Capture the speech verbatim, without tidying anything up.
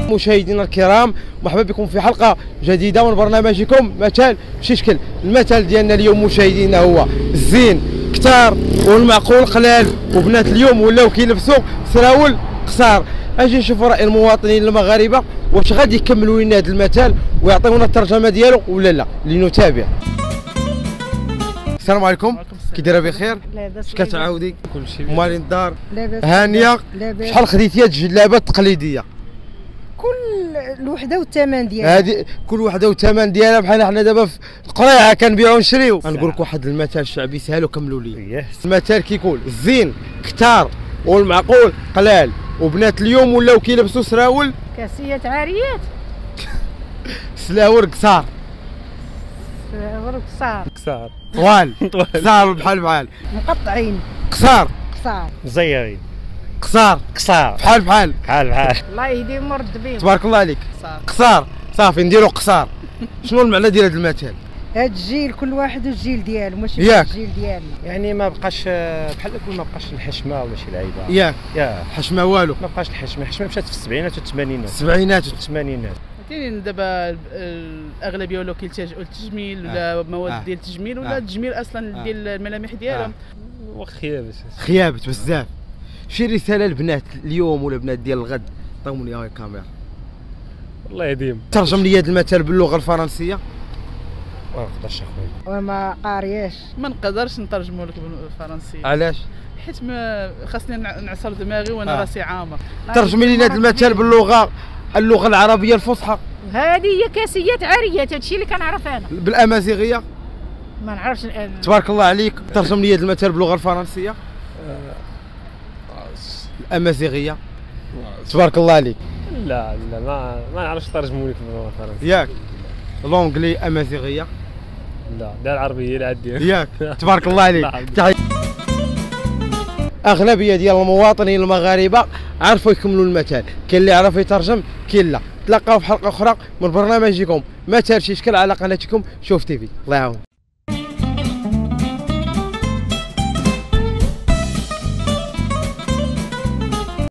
مشاهدينا الكرام، مرحبا بكم في حلقه جديده من برنامجكم مثال بشكل. المثال ديالنا اليوم مشاهدينا هو الزين كتار والمعقول قلال، وبنات اليوم ولاو كيلبسوا سراول قصار. اجي نشوفوا راي المواطنين المغاربه واش غادي يكملوا لنا هذا المثال ويعطيونا الترجمه ديالو ولا لا. لنتابع. السلام عليكم، كي دايره بخير؟ لاباس. اش كتعاودي؟ كلشي مالين الدار؟ لاباس. هانيه؟ لاباس. شحال خديتي هاد الجلابه التقليديه؟ كل الوحده والثمن ديالها. هذه كل وحده والثمن ديالها. بحال حنا دابا في القريعه كنبيعوا ونشريو. غنقول لك واحد المثال شعبي سهل وكملوا لي. المثال كيقول الزين كتار والمعقول قلال، وبنات اليوم ولاو كيلبسوا سراول كاسيات عاريات سلاور قصار. سراول قصار قصار طوال قصار بحال بحال مقطعين قصار قصار مزيرين قصار قصار بحال بحال بحال بحال. الله يهديهم ورد بيهم. تبارك الله عليك. قصار قصار صافي نديرو قصار. شنو المعنى ديال هذا المثال؟ هاد الجيل كل واحد والجيل ديالو، ماشي ياك. الجيل ديالنا. يعني ما بقاش بحال يقول ما بقاش الحشمه ولا شي لعيبه. ياك يا حشمه والو. ما بقاش الحشمه، الحشمه مشات في السبعينات والثمانينات. السبعينات الثمانينات. كاينين دابا الاغلبيه ولاو كيلتجئوا للتجميل ولا مواد آه. ديال التجميل ولا آه. التجميل اصلا آه. ديال الملامح ديالهم. وخيابه خيابت بزاف. شي رساله للبنات اليوم ولا بنات ديال الغد؟ عطيهم لي الكاميرا. الله يديم. ترجم لي هذا المثال باللغه الفرنسيه. ما نقدرش اخويا. وما قارياش. ما نقدرش نترجموا لك بالفرنسيه علاش؟ حيت ما خاصني نعصر دماغي وانا آه. راسي عامر. ترجمي لنا هذا المثال باللغه اللغه العربيه الفصحى. هذه هي كاسيات عاريات، هادشي اللي كنعرف انا. بالامازيغيه. ما نعرفش الان. تبارك الله عليك. ترجم لي هذا المثال باللغه الفرنسيه. الامازيغيه. تبارك الله عليك. لا لا ما ما نعرفش ترجموا لك باللغه الفرنسيه. ياك لونجلي امازيغيه. لا دا العربيه لا عندي. ياك تبارك الله عليك. نعم. تحية. اغلبيه ديال المواطنين المغاربه عرفوا يكملوا المثال، كاين اللي عرف يترجم كاين لا. تلاقاو في حلقه اخرى من برنامجكم مثال شي شكل على قناتكم شوف تيفي. الله يعاون.